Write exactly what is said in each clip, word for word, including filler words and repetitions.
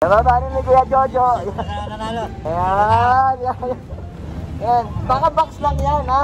Nababa ni Kuya Jojo. Nanalo. Ayan, yan. Yan. Baka box lang yan, ha?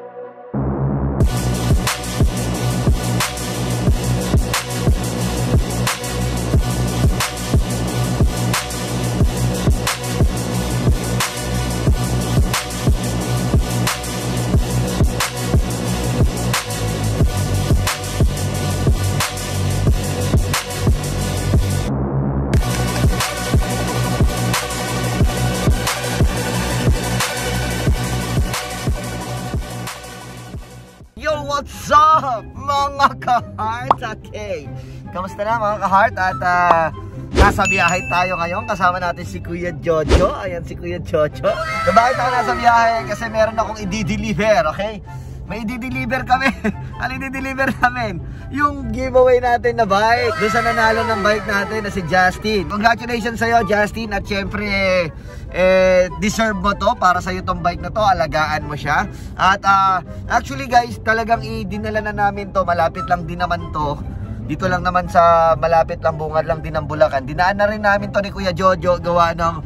What's up mga ka-heart? Okay, kamusta na mga ka-heart? At uh, nasa biyahe tayo ngayon. Kasama natin si Kuya Jojo. Ayan si Kuya Jojo. So, bakit ako nasa biyahe? Kasi meron akong i-deliver, okay? May i-deliver kami. Ano i-deliver namin? Yung giveaway natin na bike. Doon sa nanalo ng bike natin na si Justin. Congratulations sa'yo, Justin. At syempre, eh, deserve mo to. Para sa'yo tong bike na to. Alagaan mo siya. At uh, actually guys, talagang i-dinala na namin to. Malapit lang din naman to. Dito lang naman sa malapit lang, bungad lang din ng Bulacan. Dinaan na rin namin to ni Kuya Jojo. Gawa ng,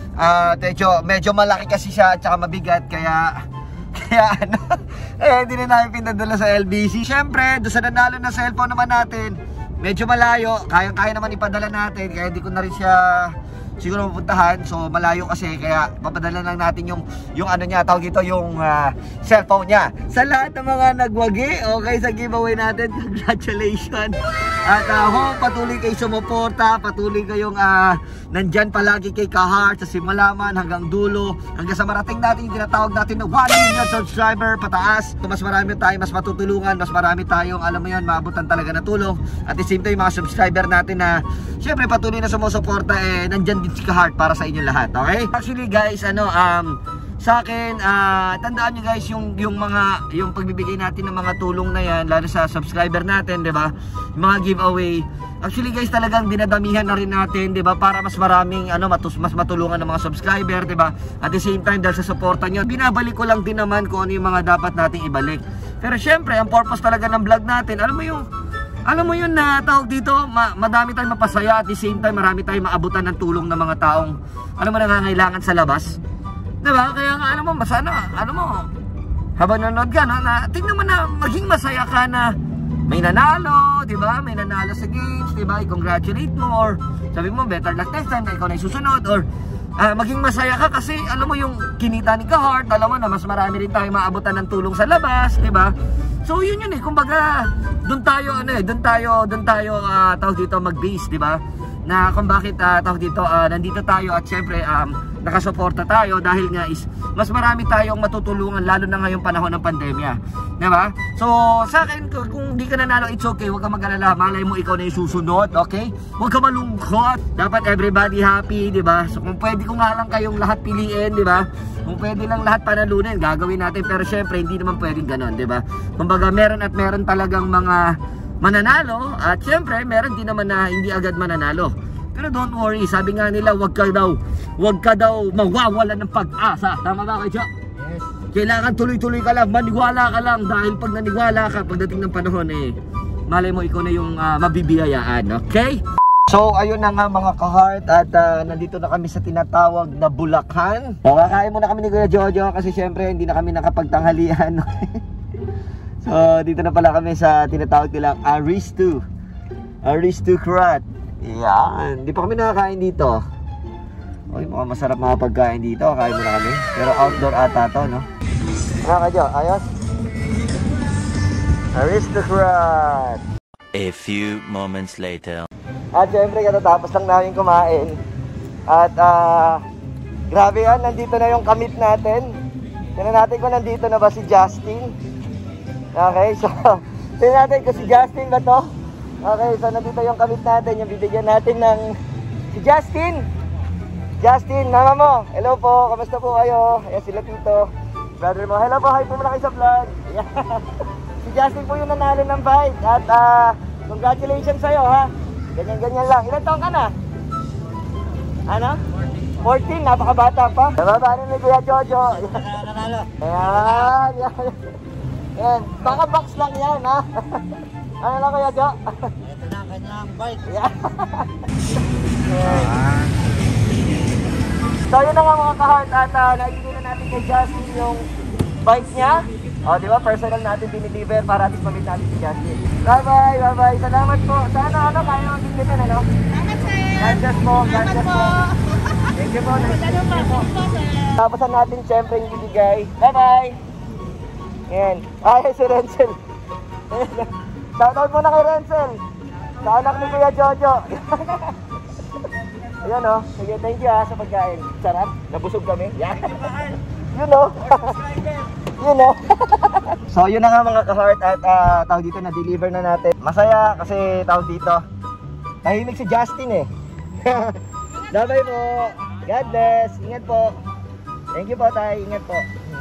uh, techo, medyo malaki kasi siya at saka mabigat. Kaya... Kaya ano, eh hindi na namin pinadala sa L B C. Siyempre, doon sa nanalo na cellphone naman natin, medyo malayo, kaya-kaya naman ipadala natin. Kaya hindi ko na rin siya siguro mapuntahan. So malayo kasi, kaya papadala lang natin yung yung ano niya, tawag ito, yung uh, cellphone niya. Sa lahat ng mga nagwagi, okay, sa giveaway natin, congratulations. At uh, ho, patuloy kayo sumuporta, patuloy kayong uh, nandyan palagi kay ka-heart sa simulaman hanggang dulo, hanggang sa marating natin yung tinatawag natin na one million subscriber pataas. So, mas marami tayo, mas matutulungan, mas marami tayong, alam mo yun, maabutan talaga na tulong. At the same time, mga subscriber natin na syempre patuloy na sumusuporta, eh, nandyan din si ka-heart para sa inyo lahat, okay? Actually guys, ano, um, sa akin, uh, tandaan nyo guys yung, yung mga, yung pagbibigay natin ng mga tulong na yan, lalo sa subscriber natin, di ba? Yung mga giveaway. Actually guys, talagang dinadamihan na rin natin, di ba? Para mas maraming, ano, matus, mas matulungan ng mga subscriber, di ba? At the same time, dahil sa supportan nyo, binabalik ko lang din naman kung ano yung mga dapat nating ibalik. Pero syempre, ang purpose talaga ng vlog natin, alam mo yung, alam mo yun na tawag dito, ma madami tayong mapasaya, at the same time, marami tayong maabutan ng tulong ng mga taong, alam mo, nangangailangan sa labas. Diba? Kaya nga, alam mo, masana, ano mo, habang nanonood ka, no, na, tingnan mo na, maging masaya ka na may nanalo, diba? May nanalo sa games, diba? I-congratulate mo, or sabi mo, better luck next time na ikaw na isusunod, or uh, maging masaya ka kasi, alam mo, yung kinita ni ka-heart, alam mo na, mas marami rin tayo maabutan ng tulong sa labas, diba? So, yun yun eh, kumbaga, doon tayo, ano eh, doon tayo, doon tayo, uh, tawag dito, mag-base, diba? Na kung bakit, uh, tawag dito, uh, nandito tayo at syempre, um, nakasuporta tayo dahil nga is mas marami tayong matutulungan lalo na ngayong panahon ng pandemya, diba? So sa akin, kung hindi ka nanalo, it's okay, huwag ka mag-alala, malay mo ikaw na yung susunod, okay? Huwag ka malungkot, dapat everybody happy, diba? So kung pwede ko nga lang kayong lahat piliin, diba? Kung pwede lang lahat panalunin, gagawin natin, pero syempre hindi naman pwedeng ganon, diba? Kumbaga meron at meron talagang mga mananalo at syempre meron din naman na hindi agad mananalo. Pero don't worry, sabi nga nila, wag ka daw, wag ka daw mawawalan ng pag-asa. Tama ba kayo? Yes. Kailangan tuloy-tuloy ka lang, maniwala ka lang. Dahil pag naniwala ka, pagdating ng panahon eh, malay mo ikaw na yung uh, mabibiyayaan, okay? So ayun na nga mga ka-heart, at uh, nandito na kami sa tinatawag na Bulacan. Kakain muna kami ni Kuya Jojo kasi syempre hindi na kami nakapagtanghalian. So dito na pala kami sa tinatawag nilang Aristo Aristocrat. Yan, hindi pa kami nakakain dito. Uy, mukhang masarap mga pagkain dito. Kain muna kami, pero outdoor ata to, no? Ano ka dyan? Ayos? Aristocrat. A few moments later. At syempre, katatapos lang namin kumain. At ah, uh, grabe yan, nandito na yung kamit natin. Tignan natin kung nandito na ba si Justin. Okay, so tignan natin kung si Justin ba to. Okay, so nandito yung kamit natin, yung bibigyan natin ng si Justin. Justin, mama mo, hello po, kamusta po kayo? Ayan sila tito, brother mo, hello po, hi po muna kayo sa vlog. Si Justin po yung nanalo ng bike. At uh, congratulations sa'yo, ha. Ganyan-ganyan lang. Ilan taon ka na? Ano? fourteen, napakabata pa. Nababa ni Kuya Jojo. Nanalo. Ayan, yan. Yan, baka box lang yan, ha. Ano lang Kuya Jo? Ito na kanyang bike. Yeah. Yeah. So yun na nga mga ka-heart at uh, naibigay na natin kay Justin yung bike niya. O di ba, personal natin dinideliver para at least mabit natin si Justin. Bye bye, bye bye. Salamat po. Sana ano, kaya mo bigyan ano? Salamat sir. God bless po, God Salamat bless po. po. Thank you po. Nice to meet you po. Salamat po sir. Tapasan natin syempre yung bibigay. Bye bye. Yan. Ay, si Renzel. Shoutout muna kay Renzel. Sa anak ni Kuya Jojo. Ayan o. Sige, thank you ha sa pagkain. Sarap. Nabusog kami. Yan. Yun o. Yun o. So yun na nga mga ka-heart at uh, tawag dito na deliver na natin. Masaya kasi tawag dito. Tahimik si Justin eh. Bye-bye po. God bless. Ingat po. Thank you po tay. Ingat po.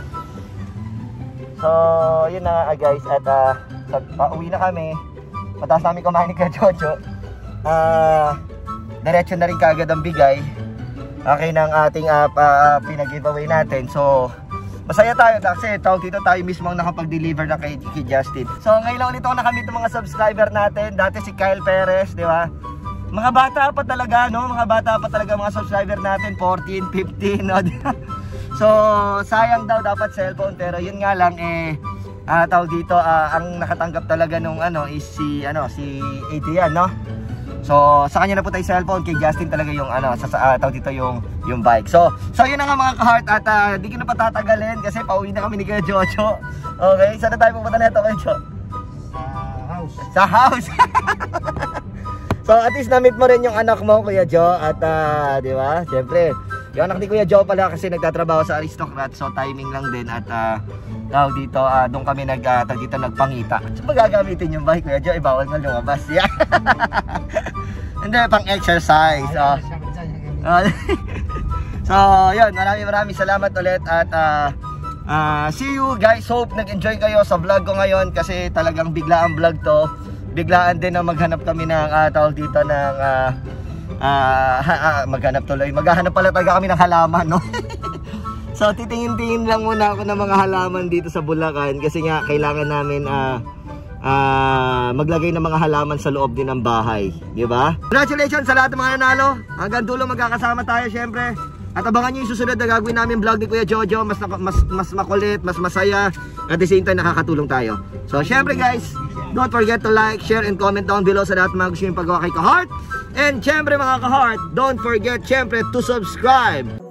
So yun na nga guys at uh, sa, pauwi na kami. Mataas namin kumain ni Kuya Jojo. Ah... Uh, Diretso na rin kaagad ang bigay. Okay ng ating uh, uh, pinag-giveaway natin. So, masaya tayo kasi tawag dito tayo mismo ang nakapag-deliver na kay, kay Justin. So, ngayon lang ulit ako nakamit ng mga subscriber natin. Dati si Kyle Perez, di ba? Mga bata pa talaga, no? Mga bata pa talaga mga subscriber natin. fourteen, fifteen, no? So, sayang daw dapat cellphone. Pero yun nga lang, eh, uh, tawag dito, uh, ang nakatanggap talaga nung ano is si, ano, si Adrian, no? So, sa kanya na po tayo cellphone, kay Justin talaga yung ano, sa uh, tawag dito yung yung bike. So, so yun na nga mga ka-heart at uh, di ko na patatagalin kasi pauwi na kami ni Kuya Jojo. Okay, saan na tayo pupunta nito, Kuya Jo? Sa house. Sa house. So, at least na-meet mo rin yung anak mo, Kuya Jo, at uh, di ba? Syempre, yung anak ni Kuya Jo pala kasi nagtatrabaho sa Aristocrat, so timing lang din at uh, tawag dito, uh, doon kami nag, uh, dito nagpangita. So, magagamitin yung bike, Kuya Jo, eh, bawal nga lumabas. Yeah. Hindi, pang exercise. Oh. So, yun, maraming maraming salamat ulit at uh, uh, see you guys. Hope nag-enjoy kayo sa vlog ko ngayon kasi talagang biglaan vlog to. Biglaan din na maghanap kami ng uh, tawag dito ng uh, uh, uh, maghanap tuloy. Maghahanap pala talaga kami ng halaman, no? So, titingin-tingin lang muna ako ng mga halaman dito sa Bulacan kasi nga kailangan namin uh, Uh, maglagay ng mga halaman sa loob din ng bahay, di ba? Congratulations sa lahat ng mga nanalo. Hanggang dulo magkakasama tayo syempre. At abangan niyo yung susunod na gagawin namin vlog ni Kuya Jojo. Mas, mas, mas makulit, mas masaya. At the same time nakakatulong tayo. So syempre guys, don't forget to like, share, and comment down below sa lahat ng mga gusto yung paggawa kay ka-heart. And syempre mga ka-heart, don't forget syempre to subscribe.